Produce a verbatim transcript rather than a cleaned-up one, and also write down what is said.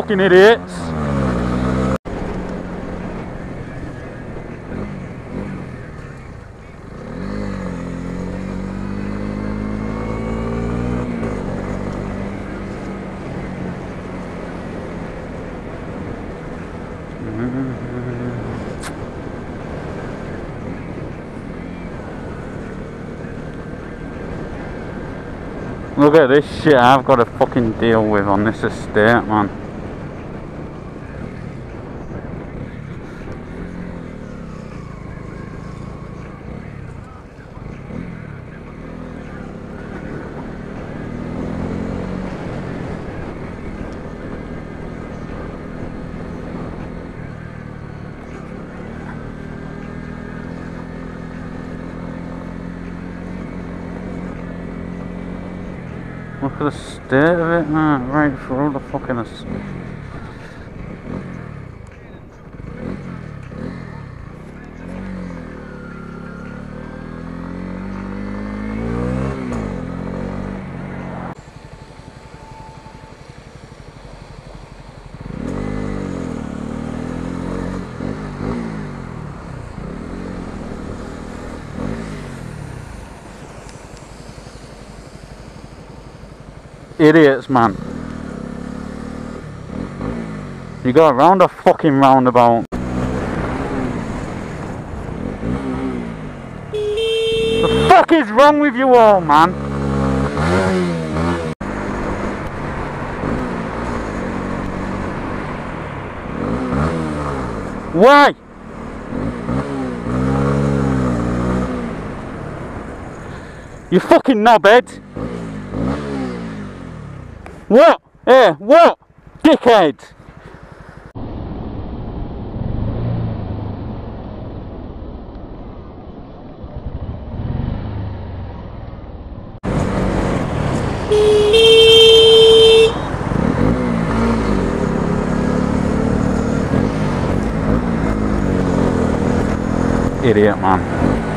fucking idiots. Look at this shit I've got to fucking deal with on this estate, man. Look at the state of it, man, right through the fucking... Idiots, man. You go around a fucking roundabout. The fuck is wrong with you all, man? Why? You fucking knobhead. What? Eh, what? Dickhead! Idiot, man.